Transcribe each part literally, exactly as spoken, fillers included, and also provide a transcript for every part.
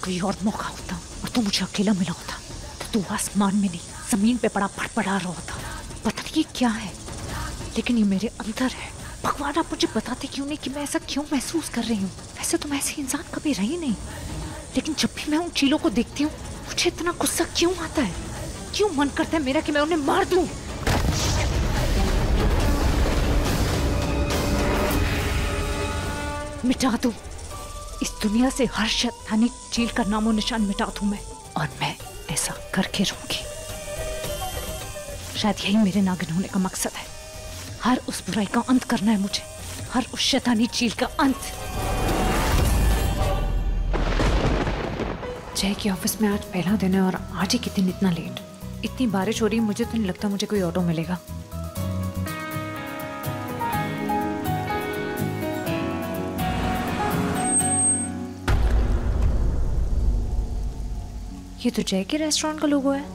कोई और मौका होता और तू मुझे अकेला मिला होता तो तू आसमान में नहीं जमीन पे पड़ा फड़फड़ा रहा होता। पता नहीं ये क्या है, लेकिन ये मेरे अंदर है। भगवान आप मुझे बताते क्यों नहीं कि मैं ऐसा क्यों महसूस कर रही हूँ। वैसे तो मैं ऐसी इंसान कभी रही नहीं, लेकिन जब भी मैं उन चीलों को देखती हूँ मुझे इतना गुस्सा क्यों आता है? क्यों मन करता है मेरा कि मैं उन्हें मार दूं? मिटा दूं इस दुनिया से हर शैतानी चील का नामो निशान मिटा दूं मैं, और मैं ऐसा करके रहूंगी। शायद यही मेरे नागिन होने का मकसद है। हर उस बुराई का अंत करना है मुझे, हर उस शैतानी चील का अंत। जय के ऑफिस में आज पहला दिन है और आज ही कितनी इतना लेट। इतनी बारिश हो रही है, मुझे तो नहीं लगता मुझे कोई ऑटो मिलेगा। ये तो जय के रेस्टोरेंट का लोगो है।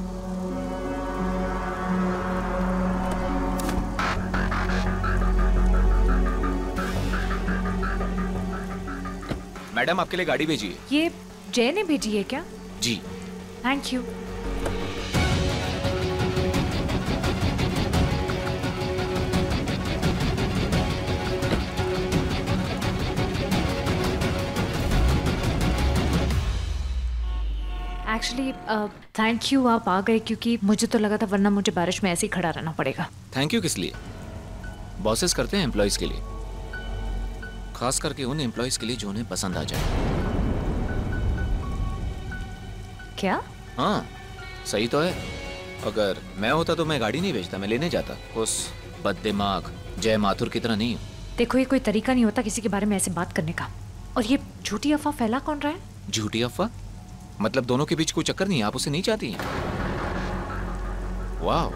मैडम आपके लिए गाड़ी भेजी है। ये जय ने भेजी है क्या? जी। Thank you. Actually thank you, आप आ गए क्योंकि मुझे तो लगा था वरना मुझे बारिश में ऐसे ही खड़ा रहना पड़ेगा। थैंक यू किस लिए? बॉसेस करते हैं एम्प्लॉयज के लिए, खास करके उन एम्प्लॉयज के लिए जो उन्हें पसंद आ जाए। क्या? हाँ सही तो है। अगर मैं होता तो मैं गाड़ी नहीं भेजता, मैं लेने जाता। उस बददिमाग जय माथुर की तरह नहीं हूँ। देखो ये कोई तरीका नहीं होता किसी के बारे में ऐसे बात करने का। और ये झूठी अफवाह फैला कौन रहा है? झूठी अफवाह? मतलब दोनों के बीच कोई चक्कर नहीं, आप उसे नहीं चाहती हैं? वाह,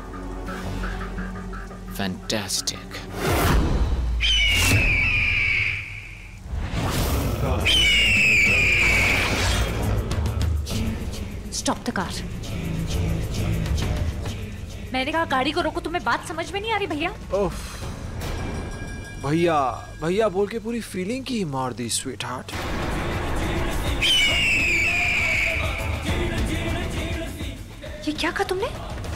फैंटास्टिक। Stop the car. मैंने कहा गाड़ी को रोको। तुम्हें बात समझ में नहीं आ रही भैया? ओफ, भैया भैया बोल के पूरी फीलिंग की मार दी स्वीट हार्ट। ये क्या कहा तुमने?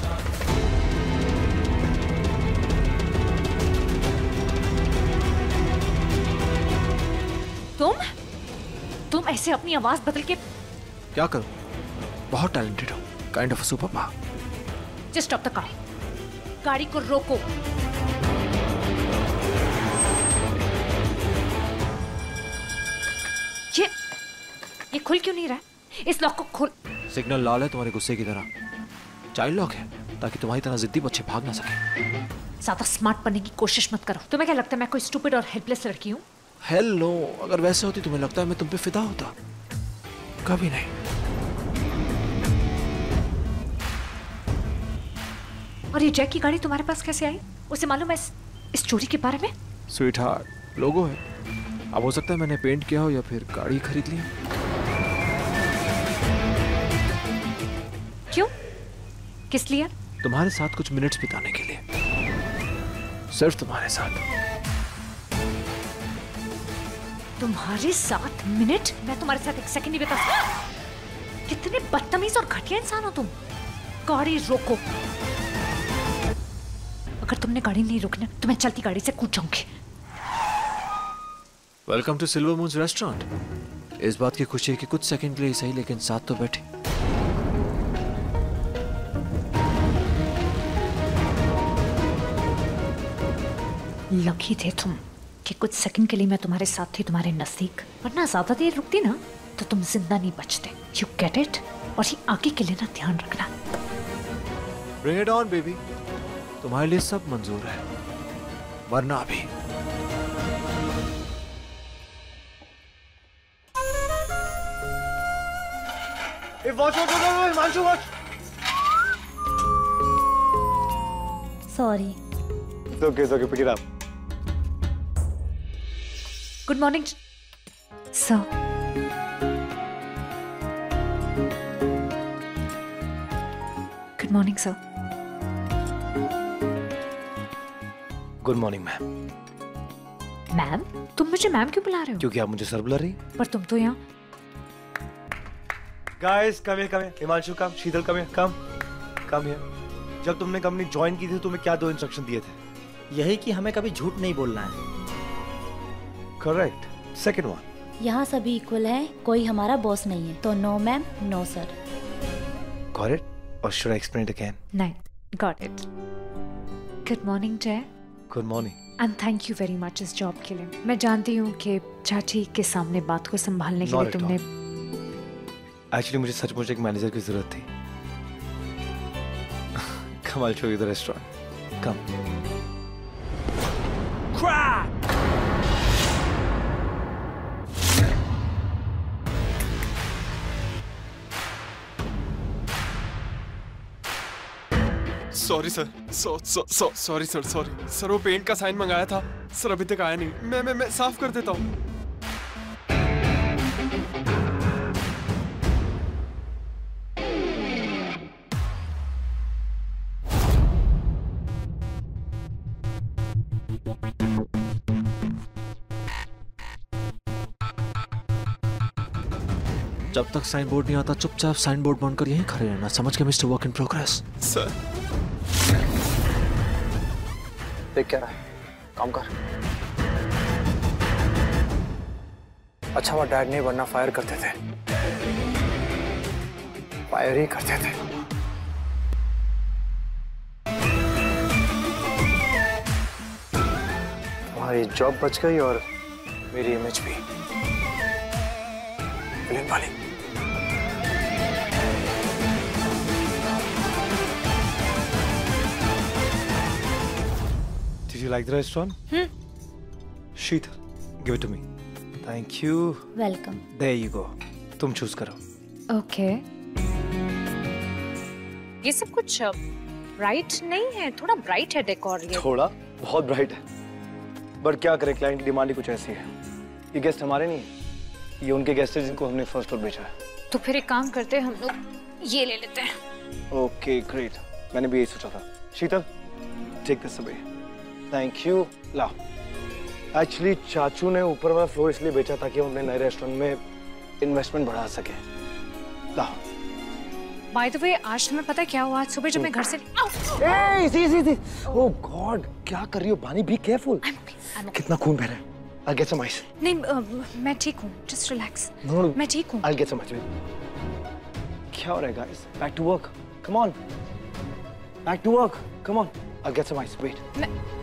तुम तुम ऐसे अपनी आवाज बदल के? क्या करूं? बहुत टैलेंटेड हूं, kind of super power. Just stop the car. गाड़ी को रोको। ये ये खुल क्यों नहीं रहा है? इस लॉक को खोल। सिग्नल लाल है तुम्हारे गुस्से की तरह। चाइल्ड लॉक है ताकि तुम्हारी तरह जिद्दी बच्चे भाग ना सके। ज्यादा स्मार्ट बनने की कोशिश मत करो। तुम्हें क्या लगता है मैं कोई स्टूपिड और हेल्पलेस लड़की हूँ? हेल नो, अगर वैसे होती तुम्हें लगता है मैं तुम पे फिदा होता? कभी नहीं। और ये जैक की गाड़ी तुम्हारे पास कैसे आई? उसे मालूम है इस, इस चोरी के बारे में? स्वीट हार्ट, लोगो है। अब हो सकता है मैंने पेंट किया हो या फिर गाड़ी खरीद ली। क्यों? किस लिए? तुम्हारे साथ कुछ मिनट्स बिताने के लिए, सिर्फ तुम्हारे साथ। तुम्हारे साथ मिनट? मैं तुम्हारे साथ एक सेकंड नहीं बिता सकती। कितने बदतमीज और घटिया इंसान हो तुम। गाड़ी रोको। अगर तुमने गाड़ी नहीं रोकना तो मैं चलती गाड़ी से कूद जाऊंगी। Welcome to Silver Moons restaurant. इस बात की खुशी है कि कुछ सेकंड के लिए सही लेकिन साथ तो बैठे। लकी थे तुम कि कुछ सेकंड के लिए मैं तुम्हारे साथ थी, तुम्हारे नजदीक। वरना ज्यादा देर रुकती ना तो तुम जिंदा नहीं बचते। You get it? और ये आगे के लिए ना ध्यान रखना। Bring it on, baby. तुम्हारे लिए सब मंजूर है, वरना भी। Hey, watch, watch, watch, watch, Himanshu, watch. Sorry. It's okay, it's okay. Pick it up. Good morning, sir. Good morning, sir. Good morning ma'am. Ma'am? तुम मुझे मैम क्यों बुला रहे हो? क्योंकि आप मुझे सर बुला रही हैं। पर तुम तो यहाँ Guys, come here, come here. Himanshu, come. Sheetal, come here, come. Come here. जब तुमने कंपनी ज्वाइन की थी तुम्हें क्या दो इंस्ट्रक्शन दिए थे? यही कि हमें कभी झूठ नहीं बोलना है। Correct. Second one. यहाँ सभी इक्वल हैं, कोई हमारा बॉस नहीं है, तो no ma'am, no sir. Got it? Or should I explain it again? नहीं, got it. Good morning, Jay. Good morning. And thank you very much इस जॉब के लिए। मैं जानती हूँ कि चाची के सामने बात को संभालने के लिए तुमने। Actually मुझे सचमुच एक मैनेजर की जरूरत थी। Come, I'll show you the restaurant. Come. Crack! Sorry sir, so so so sorry sir, sorry sir. वो पेंट का साइन मंगाया था सर, अभी तक आया नहीं। मैं मैं मैं साफ कर देता हूँ। जब तक साइन बोर्ड नहीं आता चुपचाप साइन बोर्ड बनकर यहीं खड़े रहना, समझ के mister work in progress. Sir देख क्या रहा है, काम कर। अच्छा हुआ डैड नहीं, वरना फायर करते थे, फायर ही करते थे। तुम्हारी जॉब बच गई और मेरी इमेज भी। विलेन वाली। Did you like the restaurant? Hmm. Sheetal, give it to me. Thank you. Welcome. There you go. तुम चूज करो। ओके। ये सब कुछ ब्राइट नहीं है, थोड़ा ब्राइट है डेकोर ये। थोड़ा बहुत ब्राइट है, बट क्या करे, क्लाइंट की डिमांड ही कुछ ऐसी है। ये गेस्ट हमारे नहीं है, ये उनके गेस्ट हैं जिनको हमने फर्स्ट फ्लोर भेजा है। तो फिर एक काम करते हैं, हम लोग ये ले लेते हैं। ओके ग्रेट, मैंने भी यही सोचा था। Sheetal, take this away. Thank you. ला, एक्चुअली चाचू ने ऊपर वाला फ्लोर इसलिए बेचा ताकि हम अपने नए रेस्टोरेंट में इन्वेस्टमेंट बढ़ा सके। ला। बाय द वे, आज तुम्हें पता है क्या हुआ? आज सुबह जब मैं घर से ए, इसी, इसी, इसी। ओह गॉड, क्या कर रही हो बानी? Be careful. कितना खून बह रहा है। I'll get some ice. नहीं, uh, मैं ठीक हूँ, just relax. No, no. मैं ठीक हूँ। I'll get some ice. क्या हो रहा है guys? Back to work. Come on. Back to work. Come on. I'll get some ice. Wait. मैं